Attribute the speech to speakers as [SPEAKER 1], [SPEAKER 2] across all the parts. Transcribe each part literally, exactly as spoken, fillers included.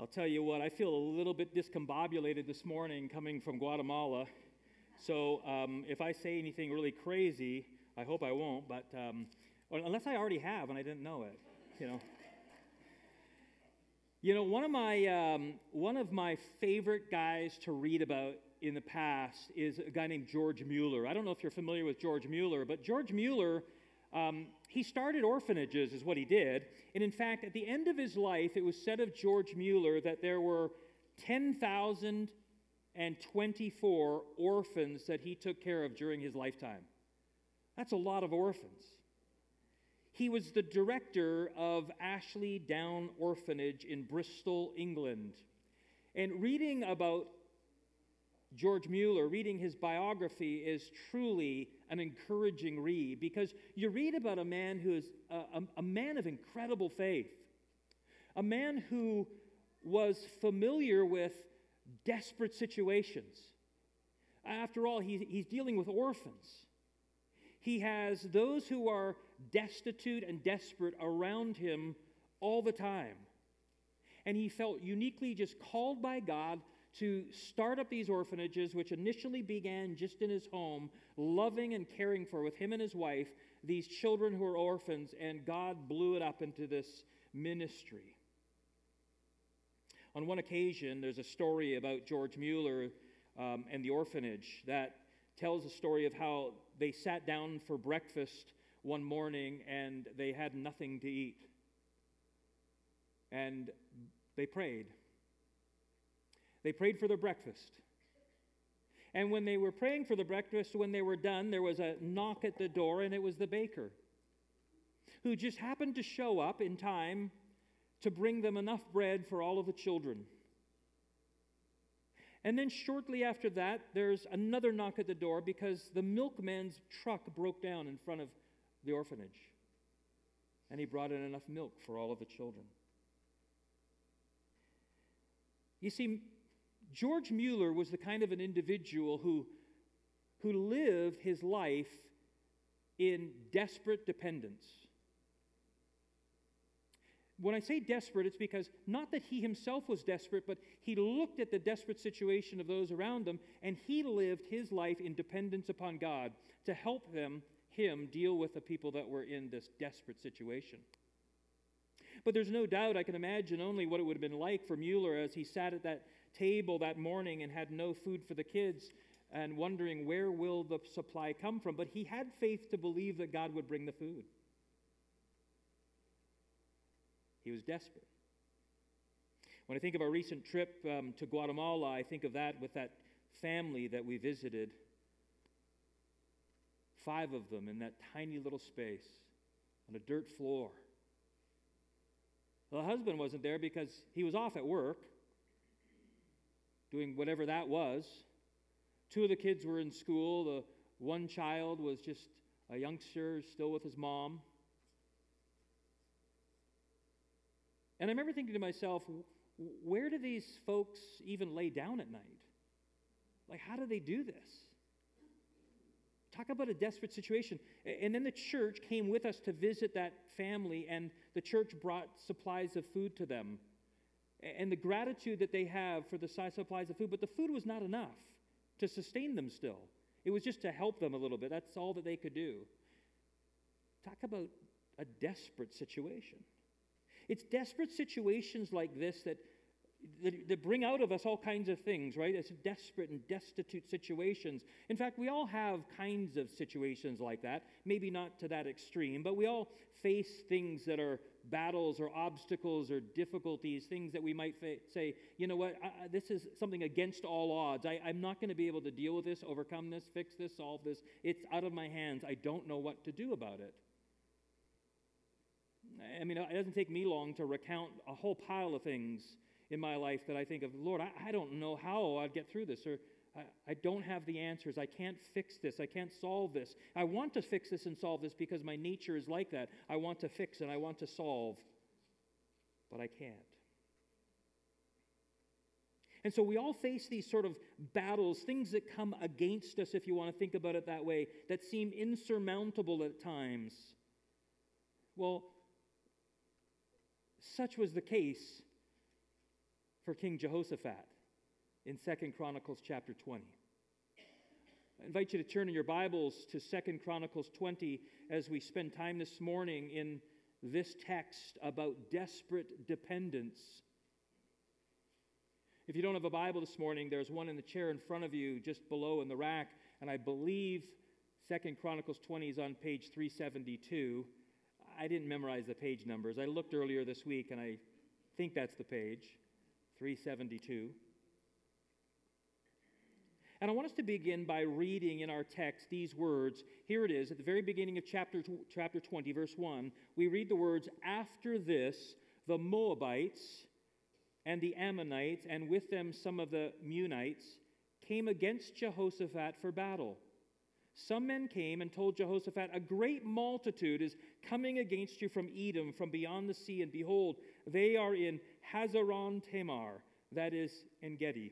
[SPEAKER 1] I'll tell you what, I feel a little bit discombobulated this morning coming from Guatemala. So um, if I say anything really crazy, I hope I won't, but um, unless I already have and I didn't know it, you know. You know, one of my um, one of my favorite guys to read about in the past is a guy named George Mueller. I don't know if you're familiar with George Mueller, but George Mueller, um, he started orphanages is what he did. And in fact, at the end of his life, it was said of George Mueller that there were ten thousand twenty-four orphans that he took care of during his lifetime. That's a lot of orphans. He was the director of Ashley Down Orphanage in Bristol, England. And reading about George Mueller, reading his biography is truly an encouraging read, because you read about a man who is a, a, a man of incredible faith, a man who was familiar with desperate situations. After all, he, he's dealing with orphans. He has those who are destitute and desperate around him all the time. And he felt uniquely just called by God to start up these orphanages, which initially began just in his home, loving and caring for, with him and his wife, these children who are orphans, and God blew it up into this ministry. On one occasion, there's a story about George Mueller um, and the orphanage that tells a story of how they sat down for breakfast one morning and they had nothing to eat. And they prayed. They prayed for their breakfast. And when they were praying for the breakfast, when they were done, there was a knock at the door, and it was the baker, who just happened to show up in time to bring them enough bread for all of the children. And then shortly after that, there's another knock at the door because the milkman's truck broke down in front of the orphanage. And he brought in enough milk for all of the children. You see, George Mueller was the kind of an individual who, who lived his life in desperate dependence. When I say desperate, it's because not that he himself was desperate, but he looked at the desperate situation of those around him, and he lived his life in dependence upon God to help them, him, deal with the people that were in this desperate situation. But there's no doubt, I can imagine only what it would have been like for Mueller as he sat at that table that morning and had no food for the kids and wondering, where will the supply come from? But he had faith to believe that God would bring the food. He was desperate. When I think of our recent trip um, to Guatemala, I think of that with that family that we visited. Five of them in that tiny little space on a dirt floor. Well, the husband wasn't there because he was off at work, doing whatever that was. Two of the kids were in school. The one child was just a youngster, still with his mom. And I remember thinking to myself, where do these folks even lay down at night? Like, how do they do this? Talk about a desperate situation. And then the church came with us to visit that family, and the church brought supplies of food to them. And the gratitude that they have for the supplies of food, but the food was not enough to sustain them still. It was just to help them a little bit. That's all that they could do. Talk about a desperate situation. It's desperate situations like this that, that, that bring out of us all kinds of things, right? It's desperate and destitute situations. In fact, we all have kinds of situations like that. Maybe not to that extreme, but we all face things that are battles or obstacles or difficulties, things that we might fa- say, you know what, I, I, this is something against all odds. I, I'm not going to be able to deal with this, overcome this, fix this, solve this. It's out of my hands. I don't know what to do about it. I mean, it doesn't take me long to recount a whole pile of things in my life that I think of, Lord, I, I don't know how I'd get through this, or I, I don't have the answers. I can't fix this. I can't solve this. I want to fix this and solve this because my nature is like that. I want to fix and I want to solve, but I can't. And so we all face these sort of battles, things that come against us, if you want to think about it that way, that seem insurmountable at times. Well, such was the case for King Jehoshaphat in Second Chronicles chapter twenty. I invite you to turn in your Bibles to Second Chronicles twenty as we spend time this morning in this text about desperate dependence. If you don't have a Bible this morning, there's one in the chair in front of you, just below in the rack, and I believe Second Chronicles twenty is on page three seventy-two. I didn't memorize the page numbers. I looked earlier this week, and I think that's the page, three seventy-two. And I want us to begin by reading in our text these words. Here it is, at the very beginning of chapter, chapter twenty, verse one. We read the words, "After this, the Moabites and the Ammonites, and with them some of the Meunites, came against Jehoshaphat for battle. Some men came and told Jehoshaphat, 'A great multitude is coming against you from Edom, from beyond the sea, and behold, they are in Hazaron Tamar,' that is, En-gedi."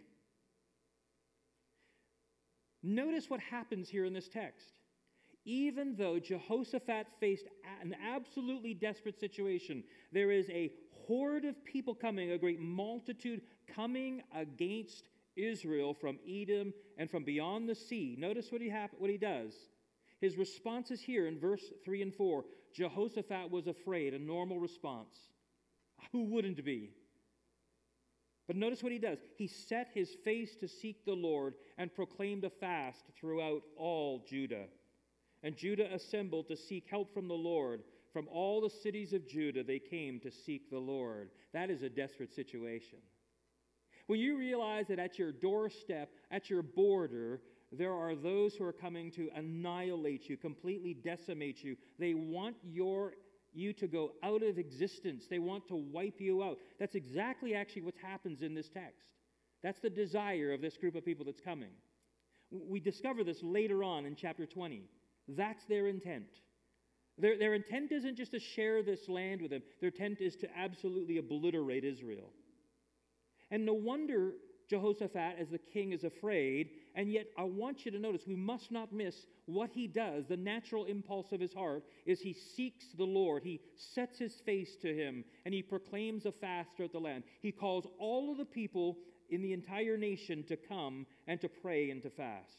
[SPEAKER 1] Notice what happens here in this text. Even though Jehoshaphat faced an absolutely desperate situation, there is a horde of people coming, a great multitude coming against Israel from Edom and from beyond the sea. Notice what he hap- what he does. His response is here in verse three and four. Jehoshaphat was afraid, a normal response. Who wouldn't be? But notice what he does. He set his face to seek the Lord and proclaimed a fast throughout all Judah. And Judah assembled to seek help from the Lord. From all the cities of Judah, they came to seek the Lord. That is a desperate situation. When you realize that at your doorstep, at your border, there are those who are coming to annihilate you, completely decimate you. They want your you to go out of existence. They want to wipe you out. That's exactly actually what happens in this text. That's the desire of this group of people that's coming. We discover this later on in chapter twenty. That's their intent. Their, their intent isn't just to share this land with them. Their intent is to absolutely obliterate Israel. And no wonder Jehoshaphat, as the king, is afraid. And yet I want you to notice, we must not miss what he does. The natural impulse of his heart is he seeks the Lord. He sets his face to him, and he proclaims a fast throughout the land. He calls all of the people in the entire nation to come and to pray and to fast.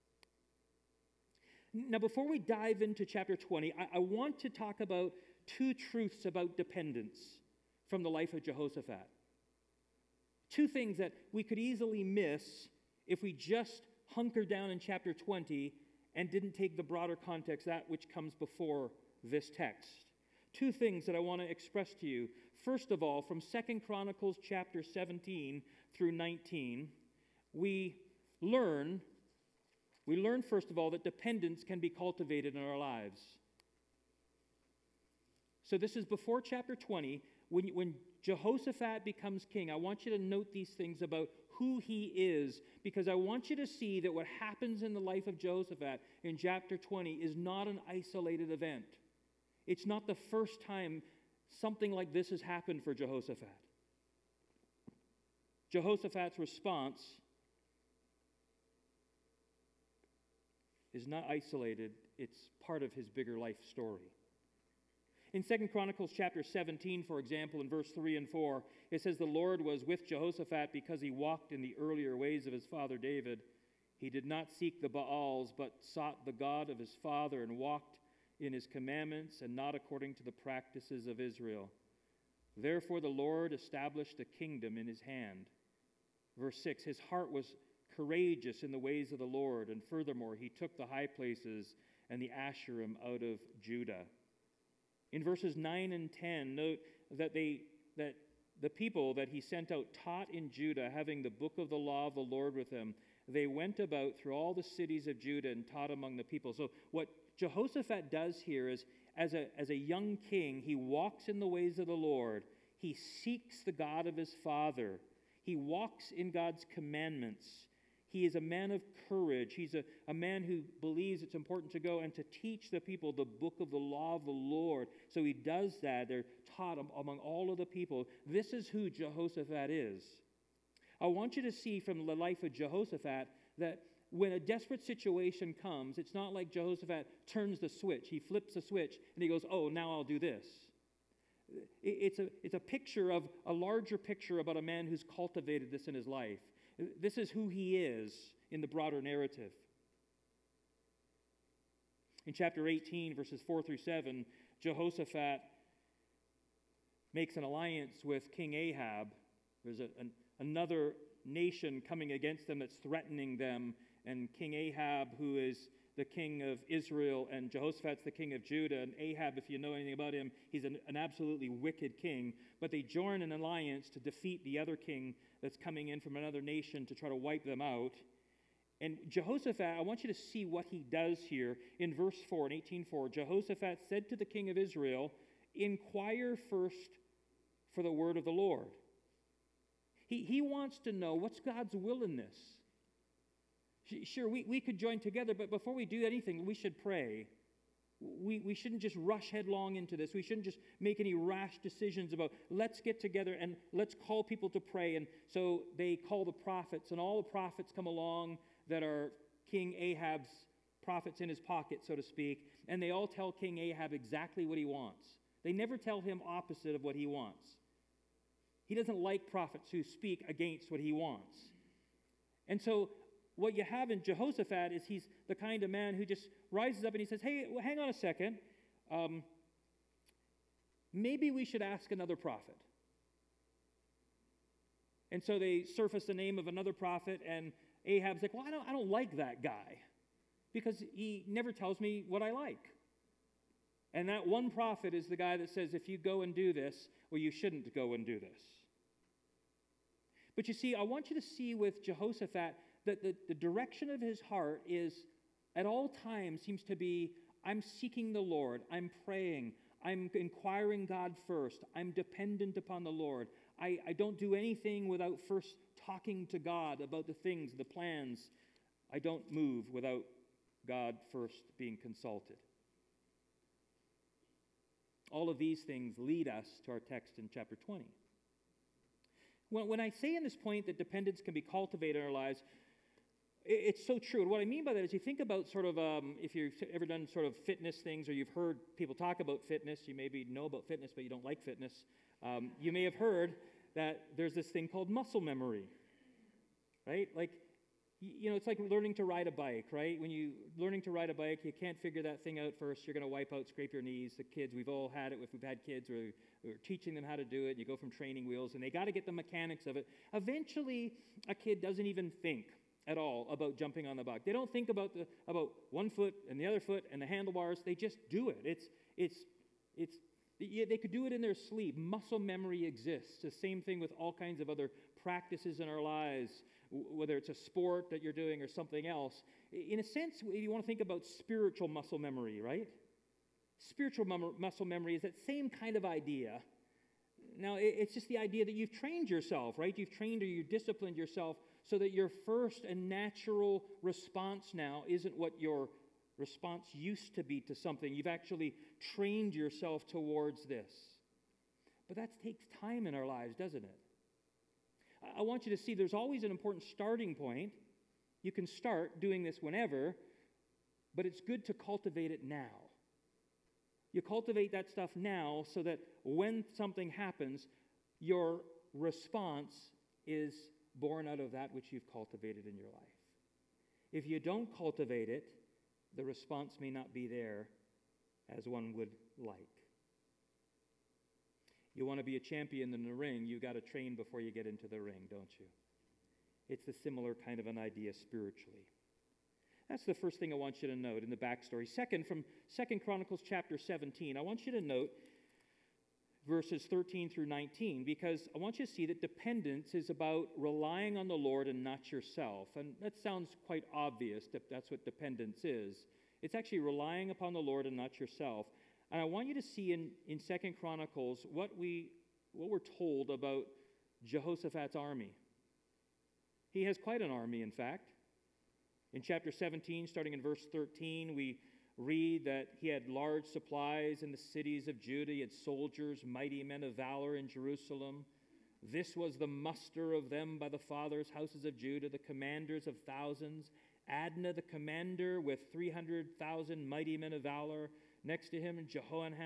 [SPEAKER 1] Now, before we dive into chapter twenty, I, I want to talk about two truths about dependence from the life of Jehoshaphat. Two things that we could easily miss if we just hunkered down in chapter twenty and didn't take the broader context, that which comes before this text. Two things that I want to express to you. First of all, from Second Chronicles chapter seventeen through nineteen, we learn We learn, first of all, that dependence can be cultivated in our lives. So this is before chapter twenty. When, when Jehoshaphat becomes king, I want you to note these things about who he is, because I want you to see that what happens in the life of Jehoshaphat in chapter twenty is not an isolated event. It's not the first time something like this has happened for Jehoshaphat. Jehoshaphat's response is not isolated. It's part of his bigger life story. In Second Chronicles chapter seventeen, for example, in verse three and four, it says, "The Lord was with Jehoshaphat because he walked in the earlier ways of his father David. He did not seek the Baals, but sought the God of his father and walked in his commandments and not according to the practices of Israel. Therefore the Lord established a kingdom in his hand." Verse six, "His heart was courageous in the ways of the Lord, and furthermore, he took the high places and the Asherim out of Judah." In verses nine and ten, note that they that the people that he sent out taught in Judah, having the book of the law of the Lord with them. They went about through all the cities of Judah and taught among the people. So what Jehoshaphat does here is, as a, as a young king, he walks in the ways of the Lord. He seeks the God of his father. He walks in God's commandments. He is a man of courage. He's a, a man who believes it's important to go and to teach the people the book of the law of the Lord. So he does that. They're taught among all of the people. This is who Jehoshaphat is. I want you to see from the life of Jehoshaphat that when a desperate situation comes, it's not like Jehoshaphat turns the switch. He flips the switch and he goes, "Oh, now I'll do this." It's a, it's a picture of a larger picture about a man who's cultivated this in his life. This is who he is in the broader narrative. In chapter eighteen, verses four through seven, Jehoshaphat makes an alliance with King Ahab. There's a, an, another nation coming against them that's threatening them, and King Ahab, who is the king of Israel, and Jehoshaphat's the king of Judah. And Ahab, if you know anything about him, he's an, an absolutely wicked king. But they join an alliance to defeat the other king that's coming in from another nation to try to wipe them out. And Jehoshaphat, I want you to see what he does here. In verse four, in eighteen four, Jehoshaphat said to the king of Israel, "Inquire first for the word of the Lord." He, he wants to know, what's God's will in this? Sure, we, we could join together, but before we do anything, we should pray. We, we shouldn't just rush headlong into this. We shouldn't just make any rash decisions about, let's get together and let's call people to pray. And so they call the prophets, and all the prophets come along that are King Ahab's prophets in his pocket, so to speak, and they all tell King Ahab exactly what he wants. They never tell him opposite of what he wants. He doesn't like prophets who speak against what he wants. And so what you have in Jehoshaphat is he's the kind of man who just rises up and he says, hey, well, hang on a second. Um, maybe we should ask another prophet. And so they surface the name of another prophet, and Ahab's like, well, I don't, I don't like that guy because he never tells me what I like. And that one prophet is the guy that says, if you go and do this, well, you shouldn't go and do this. But you see, I want you to see with Jehoshaphat that the, the direction of his heart is, at all times, seems to be, I'm seeking the Lord, I'm praying, I'm inquiring God first, I'm dependent upon the Lord. I, I don't do anything without first talking to God about the things, the plans. I don't move without God first being consulted. All of these things lead us to our text in chapter twenty. When, when I say in this point that dependence can be cultivated in our lives, it's so true. And what I mean by that is you think about sort of, um, if you've ever done sort of fitness things, or you've heard people talk about fitness, you maybe know about fitness, but you don't like fitness. Um, you may have heard that there's this thing called muscle memory, right? Like, you know, it's like learning to ride a bike, right? When you learning to ride a bike, you can't figure that thing out first. You're going to wipe out, scrape your knees. The kids, we've all had it. If we've had kids, we're, we're teaching them how to do it. You go from training wheels, and they got to get the mechanics of it. Eventually, a kid doesn't even think at all about jumping on the bike. They don't think about the about one foot and the other foot and the handlebars. They just do it. It's it's it's yeah, they could do it in their sleep. Muscle memory exists. The same thing with all kinds of other practices in our lives, whether it's a sport that you're doing or something else. In a sense, you want to think about spiritual muscle memory, right? Spiritual mum- muscle memory is that same kind of idea. Now, it's just the idea that you've trained yourself, right? You've trained or you've disciplined yourself so that your first and natural response now isn't what your response used to be to something. You've actually trained yourself towards this. But that takes time in our lives, doesn't it? I want you to see there's always an important starting point. You can start doing this whenever, but it's good to cultivate it now. You cultivate that stuff now so that when something happens, your response is born out of that which you've cultivated in your life. If you don't cultivate it, the response may not be there as one would like. You want to be a champion in the ring, you got to train before you get into the ring, don't you? It's a similar kind of an idea spiritually. That's the first thing I want you to note in the backstory. Second, from Second Chronicles chapter seventeen, I want you to note verses thirteen through nineteen, because I want you to see that dependence is about relying on the Lord and not yourself. And that sounds quite obvious that that's what dependence is. It's actually relying upon the Lord and not yourself. And I want you to see in, in Second Chronicles what, we, what we're told about Jehoshaphat's army. He has quite an army, in fact. In chapter seventeen, starting in verse thirteen, we read that he had large supplies in the cities of Judah. He had soldiers, mighty men of valor in Jerusalem. This was the muster of them by the fathers' houses of Judah, the commanders of thousands. Adnah, the commander, with three hundred thousand mighty men of valor. Next to him, Jehohanan,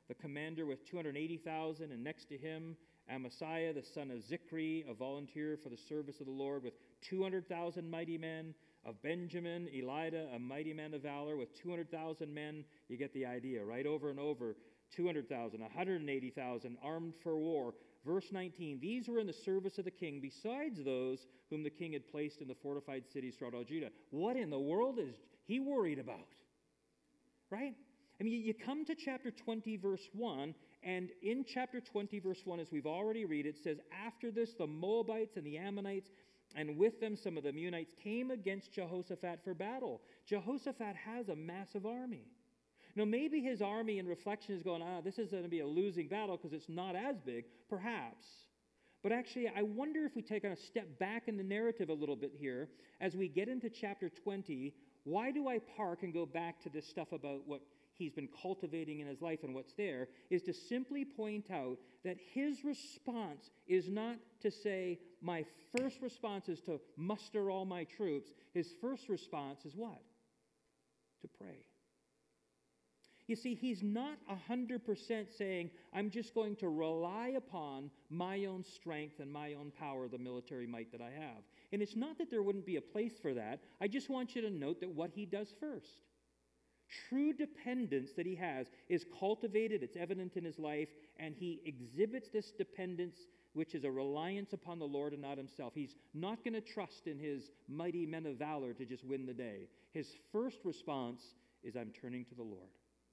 [SPEAKER 1] the commander with two hundred eighty thousand, and next to him, Amasiah, the son of Zikri, a volunteer for the service of the Lord with two hundred thousand mighty men. Of Benjamin, Elida, a mighty man of valor with two hundred thousand men. You get the idea, right? Over and over, two hundred thousand, one hundred eighty thousand, armed for war. Verse nineteen, these were in the service of the king, besides those whom the king had placed in the fortified cities throughout all Judah. What in the world is he worried about? Right? I mean, you come to chapter twenty, verse one, and in chapter twenty, verse one, as we've already read, it says, after this, the Moabites and the Ammonites, and with them some of the Meunites, came against Jehoshaphat for battle. Jehoshaphat has a massive army. Now, maybe his army in reflection is going, ah, this is going to be a losing battle because it's not as big, perhaps. But actually, I wonder if we take a step back in the narrative a little bit here, as we get into chapter twenty, why do I park and go back to this stuff about what he's been cultivating in his life and what's there, is to simply point out that his response is not to say, my first response is to muster all my troops. His first response is what? To pray. You see, he's not one hundred percent saying, I'm just going to rely upon my own strength and my own power, the military might that I have. And it's not that there wouldn't be a place for that. I just want you to note that what he does first. True dependence that he has is cultivated, it's evident in his life, and he exhibits this dependence, which is a reliance upon the Lord and not himself. He's not going to trust in his mighty men of valor to just win the day. His first response is, I'm turning to the Lord.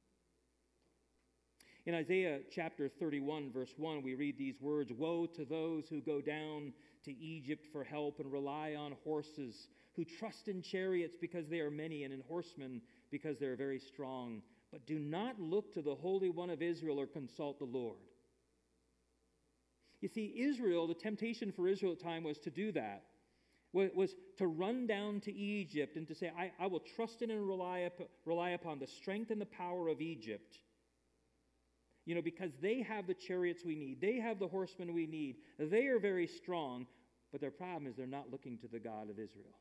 [SPEAKER 1] In Isaiah chapter thirty-one, verse one, we read these words, woe to those who go down to Egypt for help and rely on horses, who trust in chariots because they are many, and in horsemen because they are very strong, but do not look to the Holy One of Israel or consult the Lord. You see, Israel, the temptation for Israel at the time was to do that, was to run down to Egypt and to say, I, I will trust in and rely, up, rely upon the strength and the power of Egypt. You know, because they have the chariots we need. They have the horsemen we need. They are very strong, but their problem is they're not looking to the God of Israel.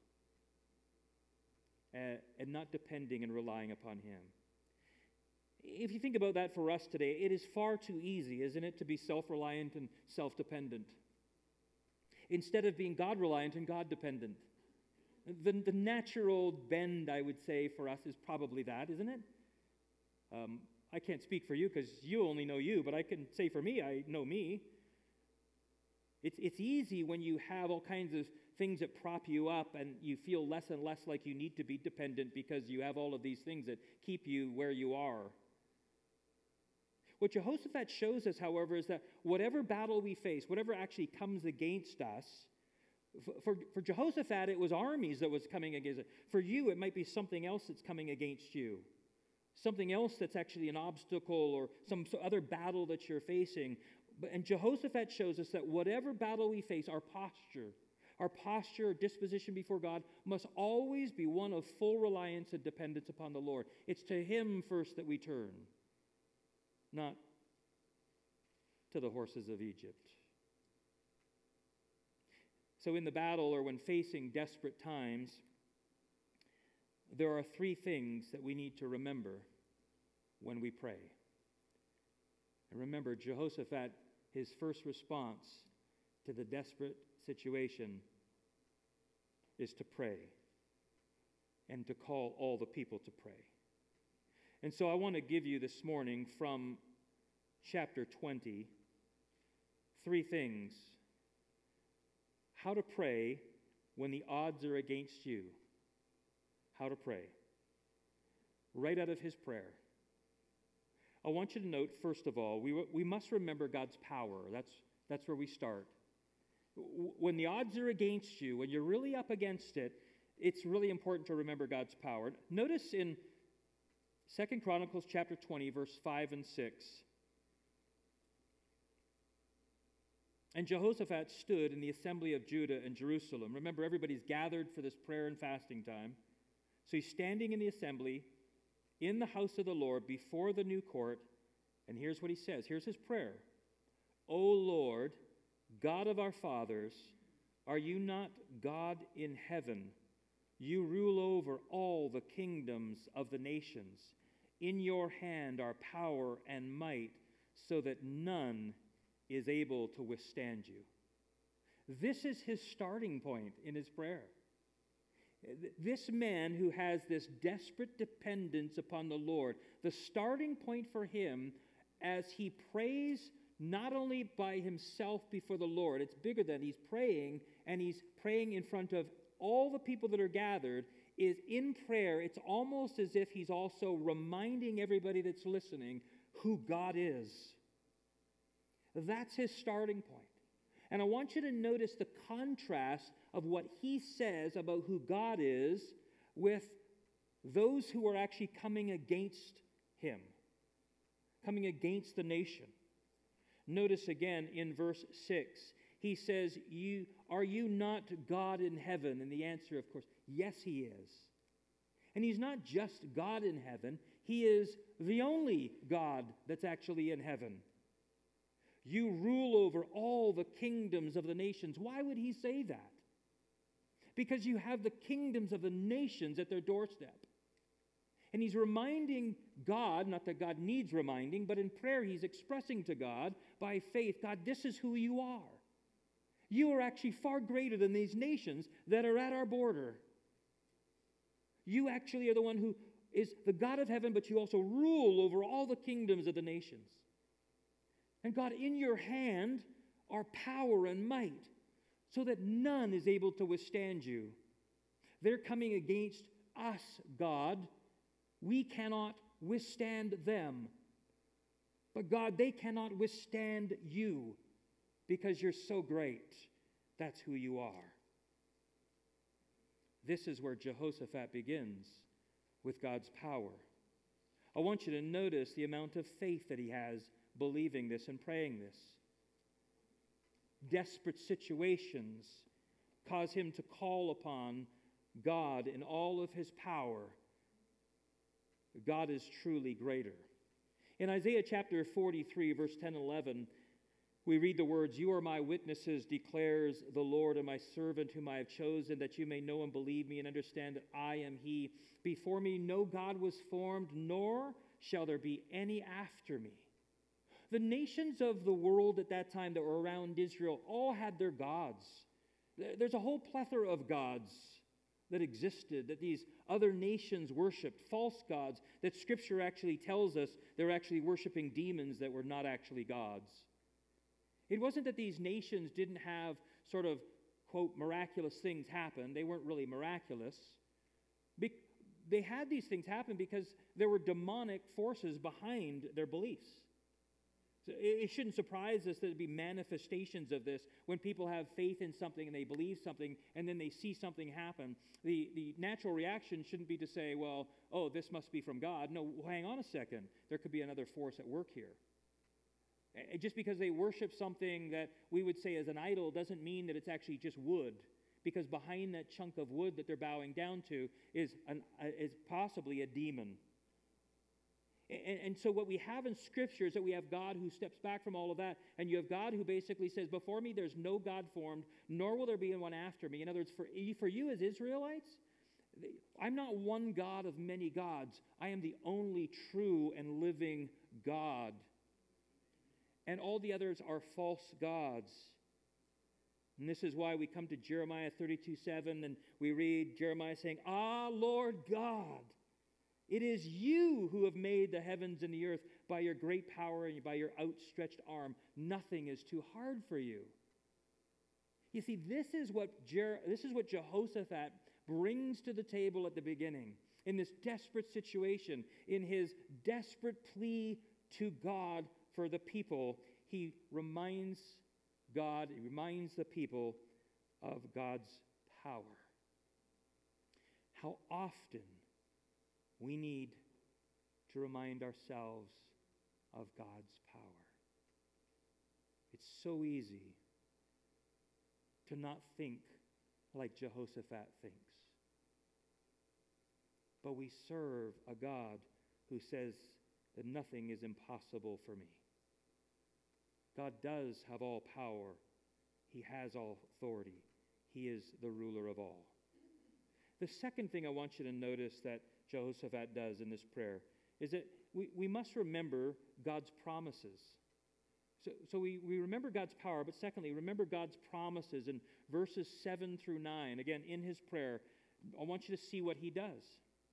[SPEAKER 1] Uh, and not depending and relying upon him. If you think about that for us today, it is far too easy, isn't it, to be self-reliant and self-dependent, instead of being God-reliant and God-dependent. The, the natural bend, I would say, for us is probably that, isn't it? Um, I can't speak for you because you only know you, but I can say for me, I know me. It's, it's easy when you have all kinds of things that prop you up and you feel less and less like you need to be dependent because you have all of these things that keep you where you are. What Jehoshaphat shows us, however, is that whatever battle we face, whatever actually comes against us, for, for Jehoshaphat, it was armies that was coming against it. For you, it might be something else that's coming against you. Something else that's actually an obstacle or some other battle that you're facing. And Jehoshaphat shows us that whatever battle we face, our posture, our posture or disposition before God must always be one of full reliance and dependence upon the Lord. It's to him first that we turn, not to the horses of Egypt. So in the battle or when facing desperate times, there are three things that we need to remember when we pray. And remember, Jehoshaphat, his first response to the desperate situation is to pray and to call all the people to pray. And so I want to give you this morning from chapter twenty three things. How to pray when the odds are against you. How to pray. Right out of his prayer. I want you to note, first of all, we, we must remember God's power. That's, that's where we start. When the odds are against you, when you're really up against it, it's really important to remember God's power. Notice in Second Chronicles chapter twenty, verse five and six. And Jehoshaphat stood in the assembly of Judah and Jerusalem. Remember, everybody's gathered for this prayer and fasting time. So he's standing in the assembly, in the house of the Lord, before the new court. And here's what he says. Here's his prayer. O Lord, God of our fathers, are you not God in heaven? You rule over all the kingdoms of the nations. In your hand are power and might so that none is able to withstand you. This is his starting point in his prayer. This man who has this desperate dependence upon the Lord, the starting point for him as he prays not only by himself before the Lord, it's bigger than he's praying, and he's praying in front of all the people that are gathered, is in prayer, it's almost as if he's also reminding everybody that's listening who God is. That's his starting point. And I want you to notice the contrast of what he says about who God is with those who are actually coming against him, coming against the nation. Notice again in verse six, he says, "You are you not God in heaven?" And the answer, of course, yes, he is. And he's not just God in heaven, he is the only God that's actually in heaven. You rule over all the kingdoms of the nations. Why would he say that? Because you have the kingdoms of the nations at their doorstep. And he's reminding God, not that God needs reminding, but in prayer he's expressing to God by faith, God, this is who you are. You are actually far greater than these nations that are at our border. You actually are the one who is the God of heaven, but you also rule over all the kingdoms of the nations. And God, in your hand are power and might, so that none is able to withstand you. They're coming against us, God. We cannot withstand them. But God, they cannot withstand you because you're so great. That's who you are. This is where Jehoshaphat begins with God's power. I want you to notice the amount of faith that he has believing this and praying this. Desperate situations cause him to call upon God in all of his power. God is truly greater. In Isaiah chapter forty-three, verse ten and eleven, we read the words, "You are my witnesses, declares the Lord, and my servant whom I have chosen, that you may know and believe me and understand that I am he. Before me no God was formed, nor shall there be any after me." The nations of the world at that time that were around Israel all had their gods. There's a whole plethora of gods that existed, that these other nations worshipped, false gods, that Scripture actually tells us they're actually worshiping demons that were not actually gods. It wasn't that these nations didn't have sort of, quote, miraculous things happen. They weren't really miraculous. Be- they had these things happen because there were demonic forces behind their beliefs. So it, it shouldn't surprise us that there'd be manifestations of this when people have faith in something and they believe something and then they see something happen. The, the natural reaction shouldn't be to say, well, oh, this must be from God. No, hang on a second. There could be another force at work here. Just because they worship something that we would say is an idol doesn't mean that it's actually just wood, because behind that chunk of wood that they're bowing down to is, an, uh, is possibly a demon. And, and so what we have in Scripture is that we have God who steps back from all of that, and you have God who basically says, before me there's no God formed, nor will there be one after me. In other words, for, for you as Israelites, I'm not one God of many gods. I am the only true and living God. And all the others are false gods. And this is why we come to Jeremiah thirty-two seven and we read Jeremiah saying, "Ah, Lord God, it is you who have made the heavens and the earth by your great power and by your outstretched arm. Nothing is too hard for you." You see, this is what Jer- this is what Jehoshaphat brings to the table at the beginning, in this desperate situation, in his desperate plea to God for the people. He reminds God, he reminds the people of God's power. How often we need to remind ourselves of God's power. It's so easy to not think like Jehoshaphat thinks. But we serve a God who says that nothing is impossible for me. God does have all power. He has all authority. He is the ruler of all. The second thing I want you to notice that Jehoshaphat does in this prayer is that we, we must remember God's promises. So, so we, we remember God's power, but secondly, remember God's promises in verses seven through nine. Again, in his prayer, I want you to see what he does.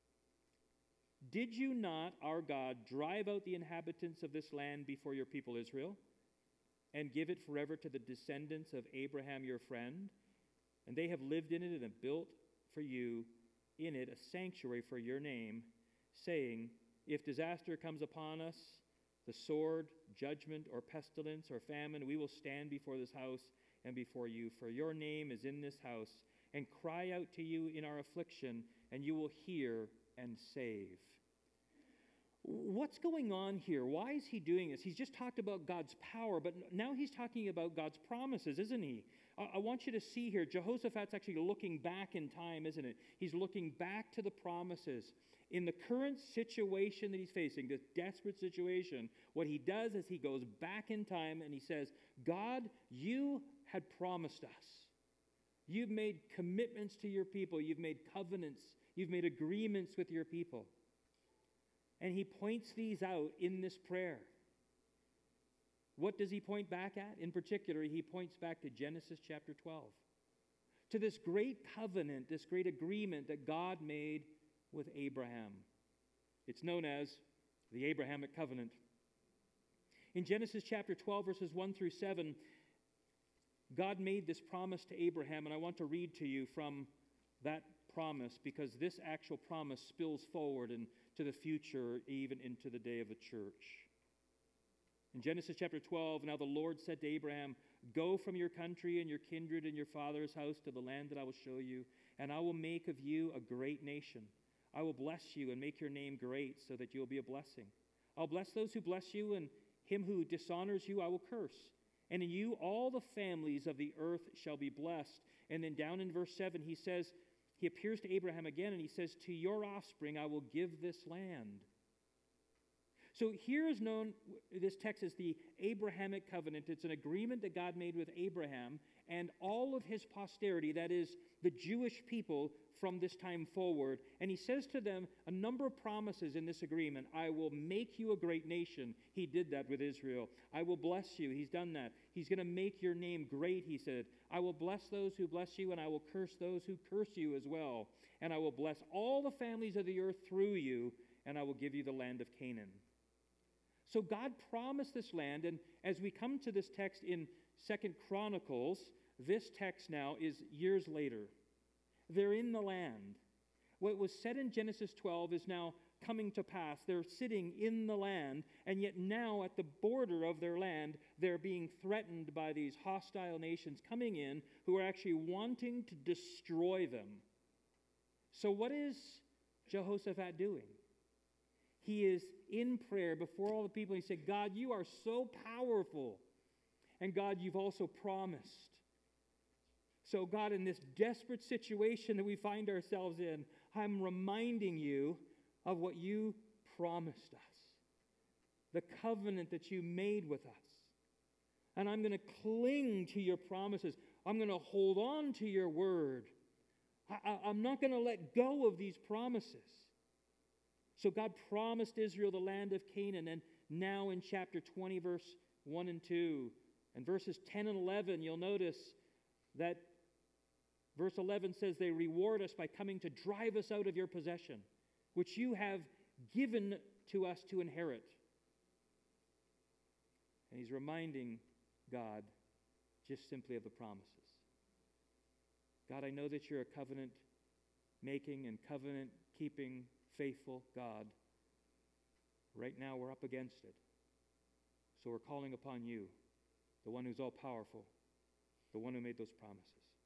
[SPEAKER 1] Did you not, our God, drive out the inhabitants of this land before your people Israel, and give it forever to the descendants of Abraham your friend? And they have lived in it and have built for you in it a sanctuary for your name, saying, if disaster comes upon us, the sword, judgment, or pestilence, or famine, we will stand before this house and before you, for your name is in this house, and cry out to you in our affliction, and you will hear and save. What's going on here? Why is he doing this? He's just talked about God's power, but now he's talking about God's promises, isn't he? I, I want you to see here, Jehoshaphat's actually looking back in time, isn't it? He's looking back to the promises. In the current situation that he's facing, this desperate situation, what he does is he goes back in time and he says, God, you had promised us. You've made commitments to your people. You've made covenants. You've made agreements with your people. And he points these out in this prayer. What does he point back at? In particular, he points back to Genesis chapter twelve, to this great covenant, this great agreement that God made with Abraham. It's known as the Abrahamic covenant. In Genesis chapter twelve, verses one through seven, God made this promise to Abraham, and I want to read to you from that promise, because this actual promise spills forward into the future, even into the day of the church. In Genesis chapter twelve, now the Lord said to Abraham, go from your country and your kindred and your father's house to the land that I will show you, and I will make of you a great nation. I will bless you and make your name great so that you will be a blessing. I'll bless those who bless you, and him who dishonors you I will curse. And in you all the families of the earth shall be blessed. And then down in verse seven, he says, he appears to Abraham again, and he says, to your offspring I will give this land. So here is known, this text as the Abrahamic covenant. It's an agreement that God made with Abraham and all of his posterity, that is, the Jewish people from this time forward. And he says to them a number of promises in this agreement. I will make you a great nation. He did that with Israel. I will bless you. He's done that. He's going to make your name great, he said. I will bless those who bless you, and I will curse those who curse you as well. And I will bless all the families of the earth through you, and I will give you the land of Canaan. So God promised this land, and as we come to this text in Second Chronicles, this text now is years later. They're in the land. What was said in Genesis twelve is now coming to pass. They're sitting in the land, and yet now at the border of their land, they're being threatened by these hostile nations coming in who are actually wanting to destroy them. So what is Jehoshaphat doing? He is in prayer before all the people. He said, God, you are so powerful. And God, you've also promised. So God, in this desperate situation that we find ourselves in, I'm reminding you of what you promised us. The covenant that you made with us. And I'm going to cling to your promises. I'm going to hold on to your word. I, I, I'm not going to let go of these promises. So God promised Israel the land of Canaan, and now in chapter twenty, verse one and two, and verses ten and eleven, you'll notice that verse eleven says, they reward us by coming to drive us out of your possession, which you have given to us to inherit. And he's reminding God just simply of the promises. God, I know that you're a covenant-making and covenant-keeping faithful God. Right now we're up against it. So we're calling upon you, the one who's all-powerful, the one who made those promises.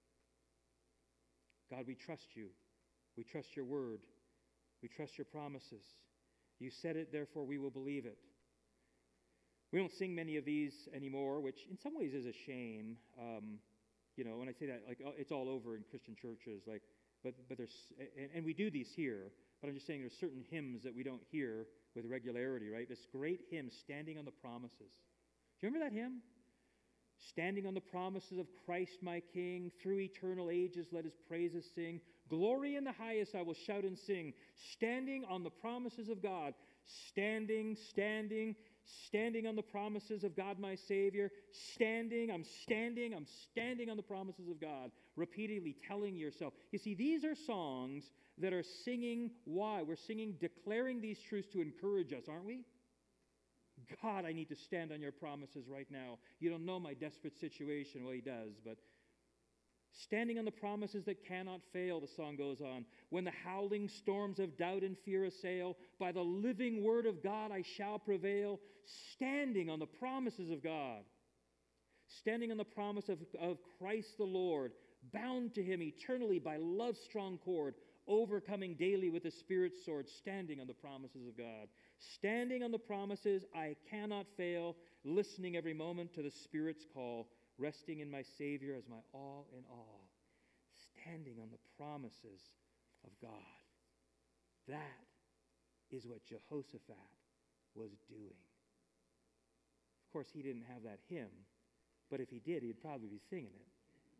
[SPEAKER 1] God, we trust you. We trust your word. We trust your promises. You said it, therefore we will believe it. We don't sing many of these anymore, which in some ways is a shame. Um, you know, when I say that, like it's all over in Christian churches. Like, but but there's and, and we do these here. But I'm just saying there's certain hymns that we don't hear with regularity, right? This great hymn, Standing on the Promises. Do you remember that hymn? Standing on the promises of Christ my King, through eternal ages let his praises sing. Glory in the highest I will shout and sing. Standing on the promises of God. Standing, standing, standing on the promises of God my Savior, standing, I'm standing, I'm standing on the promises of God, repeatedly telling yourself. You see, these are songs that are singing why? We're singing, declaring these truths to encourage us, aren't we? God, I need to stand on your promises right now. You don't know my desperate situation. Well, he does, but standing on the promises that cannot fail, the song goes on. When the howling storms of doubt and fear assail, by the living word of God I shall prevail. Standing on the promises of God. Standing on the promise of, of Christ the Lord, bound to him eternally by love's strong cord, overcoming daily with the Spirit's sword, standing on the promises of God. Standing on the promises I cannot fail, listening every moment to the Spirit's call, resting in my Savior as my all in all, standing on the promises of God. That is what Jehoshaphat was doing. Of course, he didn't have that hymn, but if he did, he'd probably be singing it.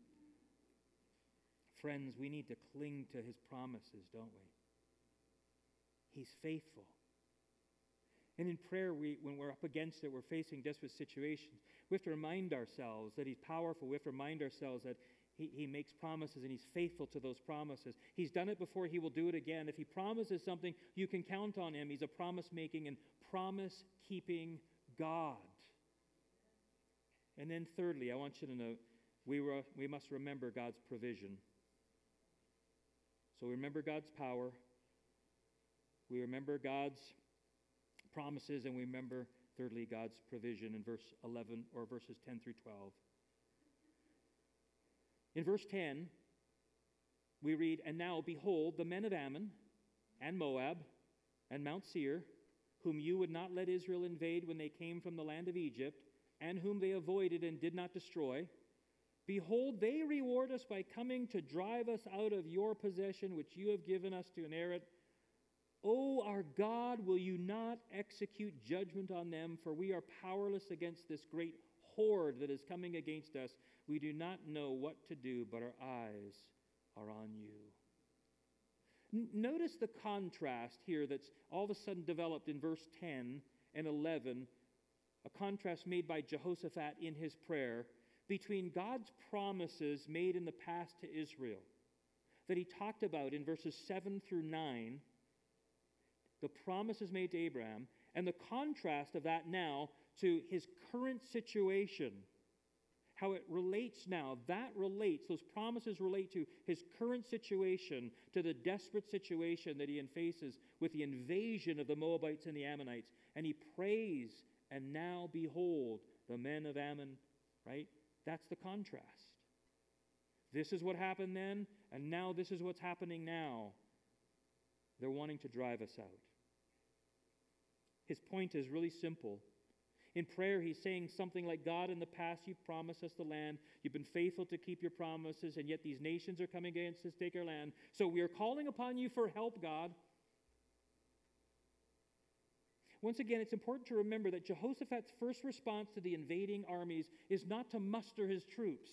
[SPEAKER 1] Friends, we need to cling to his promises, don't we? He's faithful. And in prayer, we, when we're up against it, we're facing desperate situations, we have to remind ourselves that he's powerful. We have to remind ourselves that he, he makes promises and he's faithful to those promises. He's done it before, he will do it again. If he promises something, you can count on him. He's a promise-making and promise-keeping God. And then thirdly, I want you to know, we, were, we must remember God's provision. So we remember God's power, we remember God's promises, and we remember, thirdly, God's provision in verse eleven, or verses ten through twelve. In verse ten, we read, "And now, behold, the men of Ammon, and Moab, and Mount Seir, whom you would not let Israel invade when they came from the land of Egypt, and whom they avoided and did not destroy, behold, they reward us by coming to drive us out of your possession, which you have given us to inherit. O our God, will you not execute judgment on them? For we are powerless against this great horde that is coming against us. We do not know what to do, but our eyes are on you." N- notice the contrast here that's all of a sudden developed in verse ten and eleven, a contrast made by Jehoshaphat in his prayer between God's promises made in the past to Israel that he talked about in verses seven through nine, the promises made to Abraham, and the contrast of that now to his current situation, how it relates now. That relates, those promises relate to his current situation, to the desperate situation that he faces with the invasion of the Moabites and the Ammonites. And he prays, and now behold, the men of Ammon, right? That's the contrast. This is what happened then, and now this is what's happening now. They're wanting to drive us out. His point is really simple. In prayer, he's saying something like, God, in the past, you've promised us the land. You've been faithful to keep your promises, and yet these nations are coming against us to take our land. So we are calling upon you for help, God. Once again, it's important to remember that Jehoshaphat's first response to the invading armies is not to muster his troops.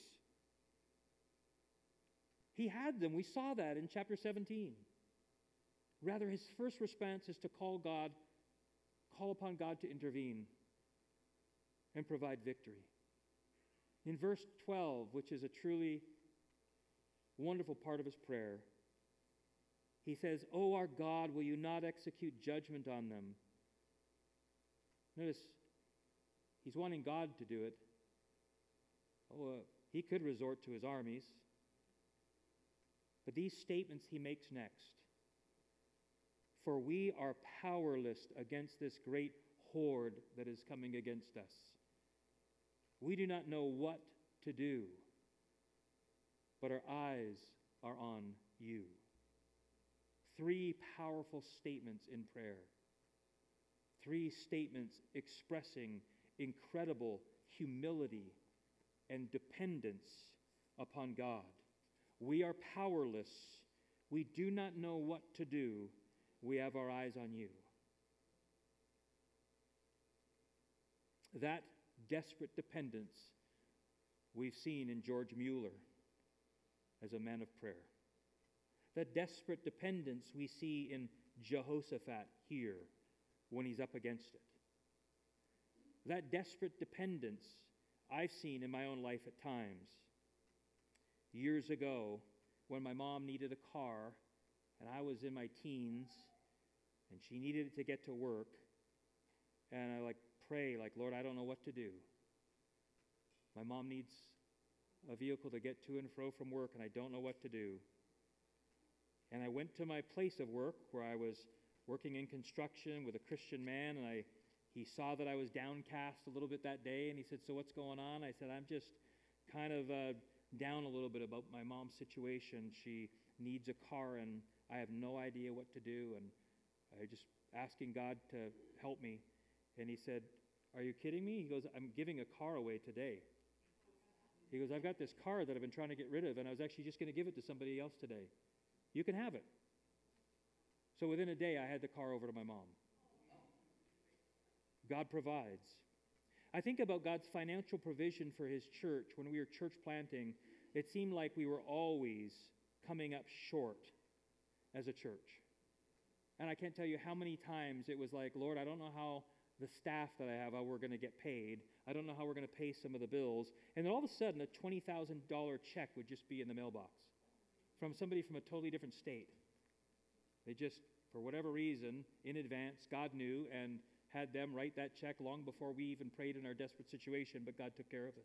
[SPEAKER 1] He had them. We saw that in chapter seventeen. Rather, his first response is to call God, call upon God to intervene and provide victory. In verse twelve, which is a truly wonderful part of his prayer, he says, "O our God, will you not execute judgment on them?" Notice, he's wanting God to do it. Oh, uh, he could resort to his armies. But these statements he makes next. "For we are powerless against this great horde that is coming against us. We do not know what to do, but our eyes are on you." Three powerful statements in prayer. Three statements expressing incredible humility and dependence upon God. We are powerless. We do not know what to do. We have our eyes on you. That desperate dependence we've seen in George Mueller as a man of prayer. That desperate dependence we see in Jehoshaphat here when he's up against it. that desperate dependence I've seen in my own life at times. Years ago, when my mom needed a car, and I was in my teens, and she needed it to get to work, and I like pray, like, Lord, I don't know what to do. My mom needs a vehicle to get to and fro from work, and I don't know what to do. And I went to my place of work where I was working in construction with a Christian man, and I he saw that I was downcast a little bit that day, and he said, so what's going on? I said, I'm just kind of uh, down a little bit about my mom's situation. She needs a car, and I have no idea what to do, and I just asking God to help me. And he said, are you kidding me? He goes, I'm giving a car away today. He goes, I've got this car that I've been trying to get rid of, and I was actually just going to give it to somebody else today. You can have it. So within a day, I had the car over to my mom. God provides. I think about God's financial provision for his church. When we were church planting, it seemed like we were always coming up short as a church. And I can't tell you how many times it was like, Lord, I don't know how the staff that I have, how we're going to get paid. I don't know how we're going to pay some of the bills. And then all of a sudden, a twenty thousand dollars check would just be in the mailbox from somebody from a totally different state. They just, for whatever reason, in advance, God knew and had them write that check long before we even prayed in our desperate situation, but God took care of it.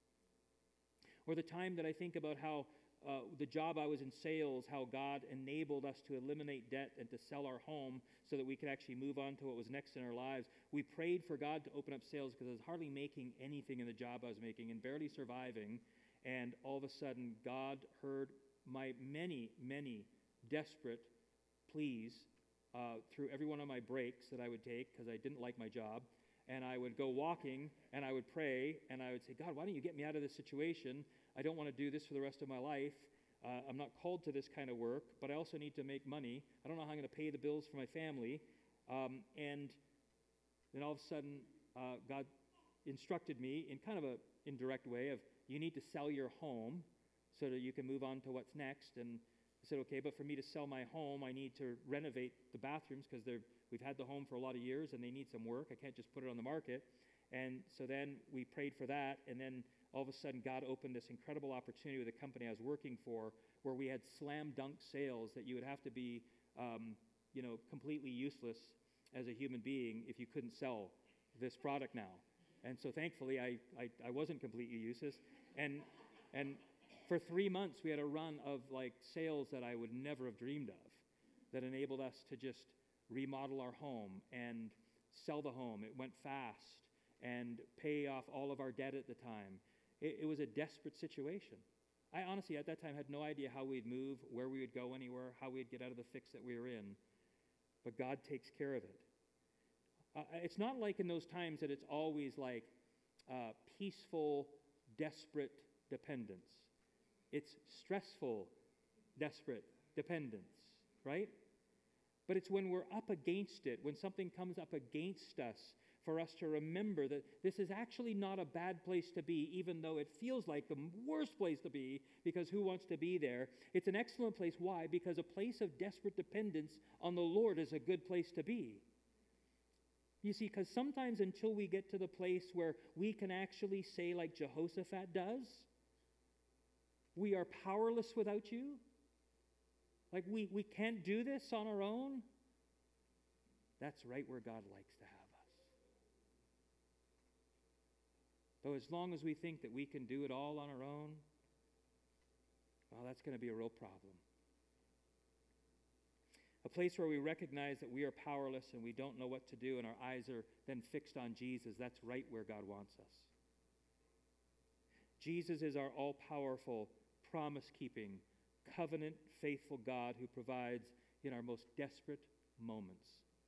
[SPEAKER 1] Or the time that I think about how uh, the job I was in sales, how God enabled us to eliminate debt and to sell our home so that we could actually move on to what was next in our lives. We prayed for God to open up sales because I was hardly making anything in the job I was making and barely surviving. And all of a sudden, God heard my many, many desperate pleas Uh, through every one of my breaks that I would take because I didn't like my job. And I would go walking and I would pray and I would say, God, why don't you get me out of this situation? I don't want to do this for the rest of my life. Uh, I'm not called to this kind of work, but I also need to make money. I don't know how I'm going to pay the bills for my family. Um, and then all of a sudden, uh, God instructed me in kind of an indirect way of, you need to sell your home so that you can move on to what's next. And I said, okay, but for me to sell my home, I need to renovate the bathrooms because we've had the home for a lot of years and they need some work. I can't just put it on the market. And so then we prayed for that. And then all of a sudden, God opened this incredible opportunity with a company I was working for where we had slam dunk sales that you would have to be, um, you know, completely useless as a human being if you couldn't sell this product now. And so thankfully, I, I, I wasn't completely useless. And, and, For three months, we had a run of like sales that I would never have dreamed of that enabled us to just remodel our home and sell the home. It went fast and pay off all of our debt at the time. It, it was a desperate situation. I honestly, at that time, had no idea how we'd move, where we would go anywhere, how we'd get out of the fix that we were in. But God takes care of it. Uh, it's not like in those times that it's always like uh, peaceful, desperate dependence. It's stressful, desperate dependence, right? But it's when we're up against it, when something comes up against us, for us to remember that this is actually not a bad place to be, even though it feels like the worst place to be, because who wants to be there? It's an excellent place. Why? Because a place of desperate dependence on the Lord is a good place to be. You see, because sometimes until we get to the place where we can actually say like Jehoshaphat does, we are powerless without you. Like we, we can't do this on our own. That's right where God likes to have us. Though as long as we think that we can do it all on our own, well, that's going to be a real problem. A place where we recognize that we are powerless and we don't know what to do and our eyes are then fixed on Jesus, that's right where God wants us. Jesus is our all-powerful, promise-keeping, covenant-faithful God who provides in our most desperate moments.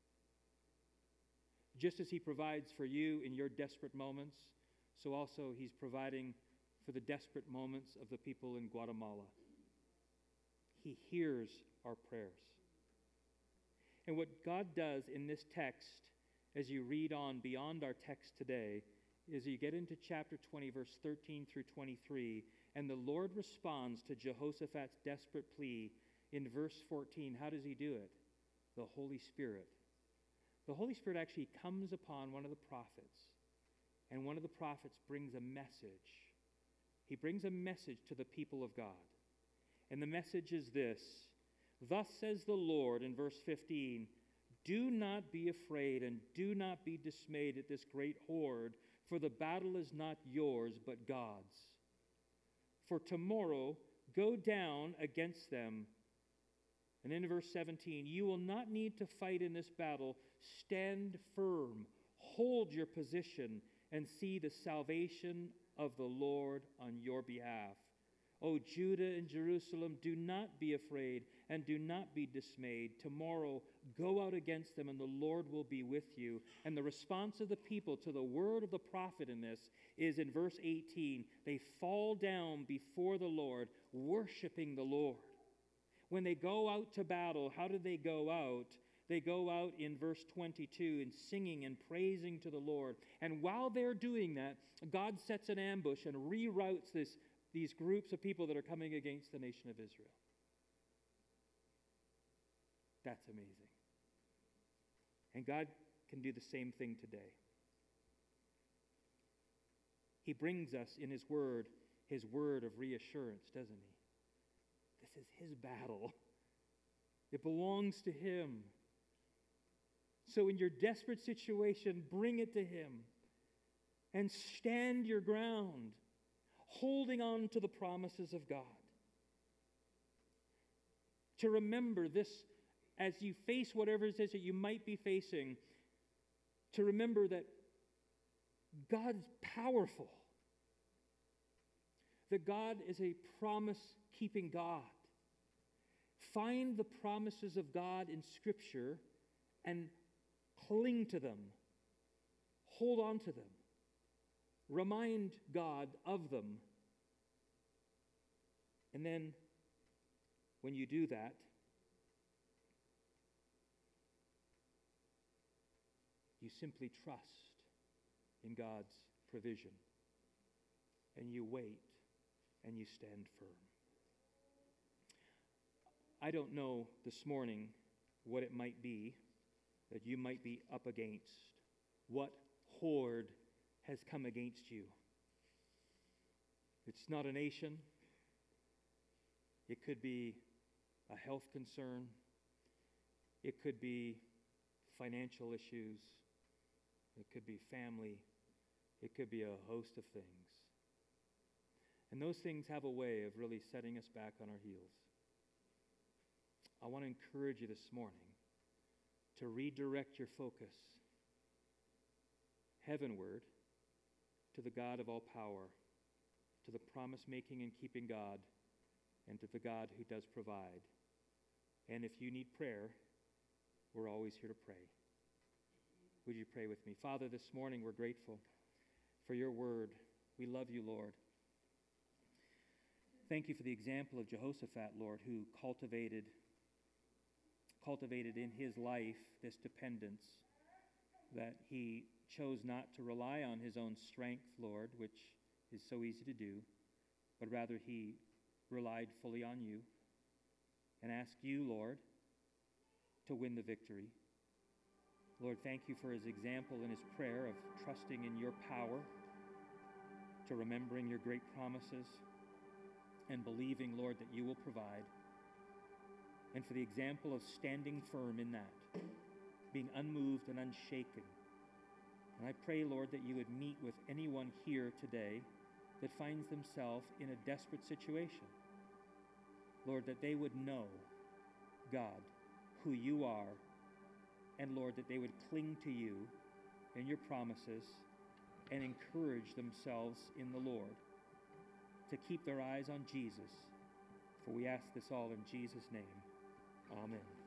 [SPEAKER 1] Just as he provides for you in your desperate moments, so also he's providing for the desperate moments of the people in Guatemala. He hears our prayers. And what God does in this text, as you read on beyond our text today, is you get into chapter twenty, verse thirteen through twenty-three, and the Lord responds to Jehoshaphat's desperate plea in verse fourteen. How does he do it? The Holy Spirit. The Holy Spirit actually comes upon one of the prophets And one of the prophets brings a message. He brings a message to the people of God. And the message is this: thus says the Lord, in verse fifteen, do not be afraid and do not be dismayed at this great horde, for the battle is not yours, but God's. For tomorrow go down against them. And in verse seventeen, you will not need to fight in this battle. Stand firm, hold your position, and see the salvation of the Lord on your behalf. O Judah and Jerusalem, do not be afraid and do not be dismayed. Tomorrow go out against them and the Lord will be with you. And the response of the people to the word of the prophet in this is in verse eighteen. They fall down before the Lord, worshiping the Lord. When they go out to battle, how do they go out? They go out in verse twenty-two in singing and praising to the Lord. And while they're doing that, God sets an ambush and reroutes this these groups of people that are coming against the nation of Israel. That's amazing. And God can do the same thing today. He brings us in His word, His word of reassurance, doesn't He? This is His battle. It belongs to Him. So in your desperate situation, bring it to Him and stand your ground, holding on to the promises of God. To remember this as you face whatever it is that you might be facing, to remember that God's powerful, that God is a promise-keeping God. Find the promises of God in Scripture and cling to them. Hold on to them. Remind God of them. And then, when you do that, you simply trust in God's provision. And you wait and you stand firm. I don't know this morning what it might be that you might be up against. What horde has come against you? It's not a nation. It could be a health concern. It could be financial issues. It could be family. It could be a host of things. And those things have a way of really setting us back on our heels. I want to encourage you this morning to redirect your focus heavenward to the God of all power, to the promise-making and keeping God, and to the God who does provide. And if you need prayer, we're always here to pray. Would you pray with me? Father, this morning we're grateful for your word. We love you, Lord. Thank you for the example of Jehoshaphat, Lord, who cultivated, cultivated in his life this dependence, that he chose not to rely on his own strength, Lord, which is so easy to do, but rather he relied fully on you and asked you, Lord, to win the victory. Lord, thank you for his example in his prayer of trusting in your power, to remembering your great promises, and believing, Lord, that you will provide. And for the example of standing firm in that, being unmoved and unshaken. And I pray, Lord, that you would meet with anyone here today that finds themselves in a desperate situation. Lord, that they would know, God, who you are, and Lord, that they would cling to you and your promises and encourage themselves in the Lord to keep their eyes on Jesus. For we ask this all in Jesus' name. Amen.